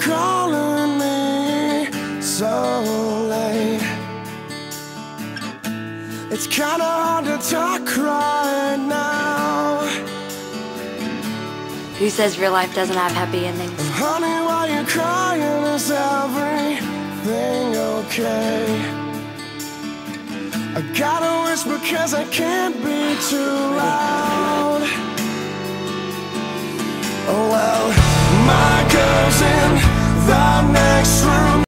calling me so late? It's kinda hard to talk right now. Who says real life doesn't have happy endings? Honey, why you crying? Is everything okay? I gotta whisper 'cause I can't be too loud. Oh well, my girl's in the next room.